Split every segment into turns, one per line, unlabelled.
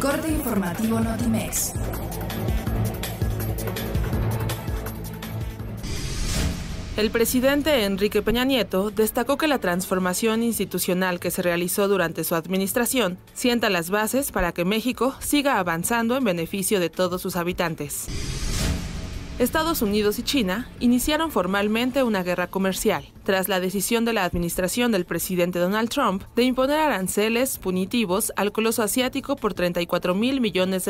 corte informativo Notimex.
El presidente Enrique Peña Nieto destacó que la transformación institucional que se realizó durante su administración sienta las bases para que México siga avanzando en beneficio de todos sus habitantes. Estados Unidos y China iniciaron formalmente una guerra comercial, tras la decisión de la administración del presidente Donald Trump de imponer aranceles punitivos al coloso asiático por $34,000 millones.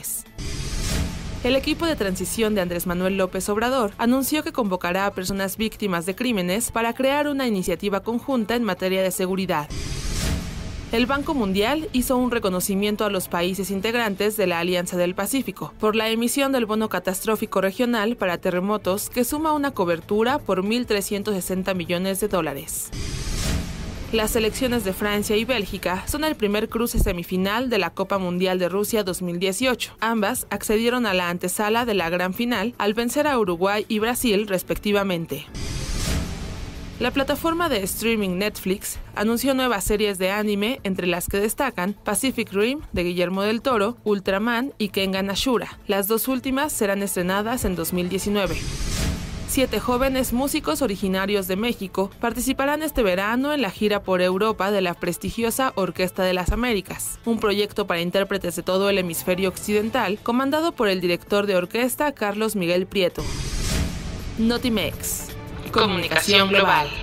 El equipo de transición de Andrés Manuel López Obrador anunció que convocará a personas víctimas de crímenes para crear una iniciativa conjunta en materia de seguridad. El Banco Mundial hizo un reconocimiento a los países integrantes de la Alianza del Pacífico por la emisión del bono catastrófico regional para terremotos que suma una cobertura por $1,360 millones. Las selecciones de Francia y Bélgica son el primer cruce semifinal de la Copa Mundial de Rusia 2018. Ambas accedieron a la antesala de la gran final al vencer a Uruguay y Brasil respectivamente. La plataforma de streaming Netflix anunció nuevas series de anime, entre las que destacan Pacific Rim, de Guillermo del Toro, Ultraman y Kengan Ashura. Las dos últimas serán estrenadas en 2019. 7 jóvenes músicos originarios de México participarán este verano en la gira por Europa de la prestigiosa Orquesta de las Américas, un proyecto para intérpretes de todo el hemisferio occidental, comandado por el director de orquesta Carlos Miguel Prieto. Notimex. Comunicación global.